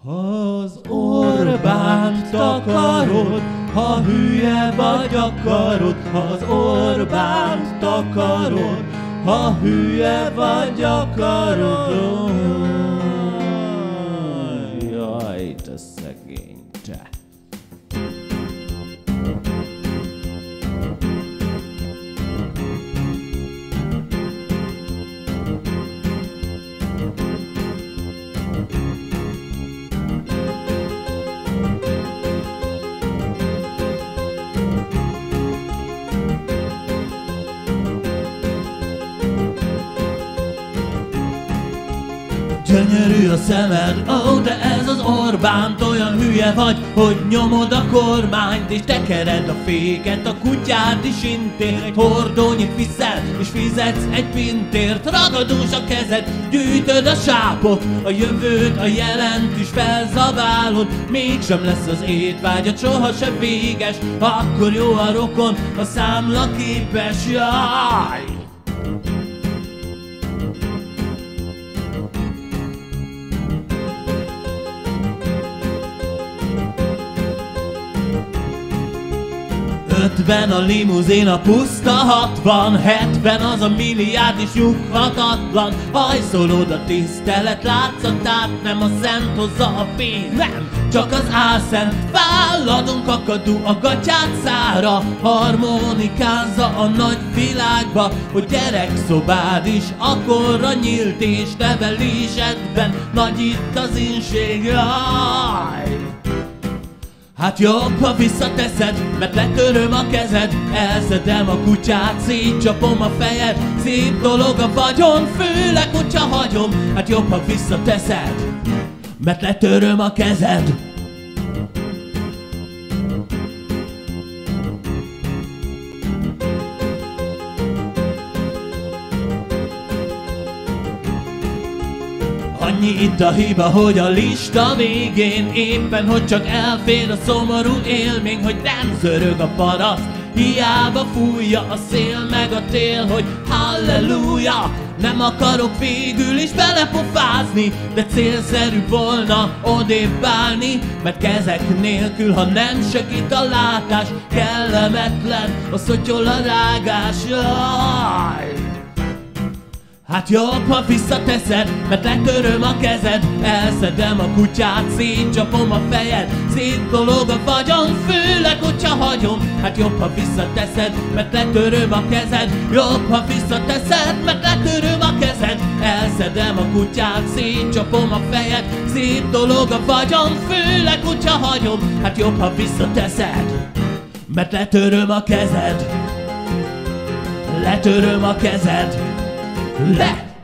Ha az Orbánt akarod, ha hülye vagy akarod, ha az Orbánt akarod, ha hülye vagy akarod. Jaj, te szegény te. Gyönyörű a szemed, ó, de ez az Orbánt, olyan hülye vagy, hogy nyomod a kormányt, és tekered a féket, a kutyád is intér, egy hordónyit viszel, és fizetsz egy pintért, ragadós a kezed, gyűjtöd a sápot, a jövőt, a jelent is felzabálod, mégsem lesz az étvágyad, sohasem véges, akkor jó a rokon, a számla képes, jaj! Ötven a limuzin, a puszta 60, 70 az a milliárd is nyughatatlan. Hajszolod a tisztelet látszatát, nem a szent hozza a pénz, nem, csak az álszent. Válladon kakadó a gatyát szára, harmonikázza a nagy világba, hogy gyerekszobád is akkorra nyílt, és nevelésedben nagy itt az inség, jaj! Hát jobb, ha visszateszed, mert letöröm a kezed, elszedem a kutyát, szétcsapom a fejed, szép dolog a vagyon, főleg, hogyha hagyom. Hát jobb, ha visszateszed, mert letöröm a kezed. Annyi itt a hiba, hogy a lista végén éppen, hogy csak elfér a szomorú élmény, hogy nem zörög a paraszt, hiába fújja a szél meg a tél, hogy halleluja. Nem akarok végül is belepofázni, de célszerű volna odébb állni, mert kezek nélkül, ha nem segít a látás, kellemetlen a szotyol a rágás, jaj! Hát jobb, ha visszateszed, mert letöröm a kezed, elszedem a kutyát, szétcsapom a fejed, szétdolog a vagyon, főleg, hogyha hagyom. Hát jobb, ha visszateszed, mert letöröm a kezed, jobb, ha visszateszed, mert letöröm a kezed, elszedem a kutyát, szétcsapom a fejed, szétdolog a vagyon, főleg, hogyha hagyom. Hát jobb, ha visszateszed, mert letöröm a kezed, letöröm a kezed, le!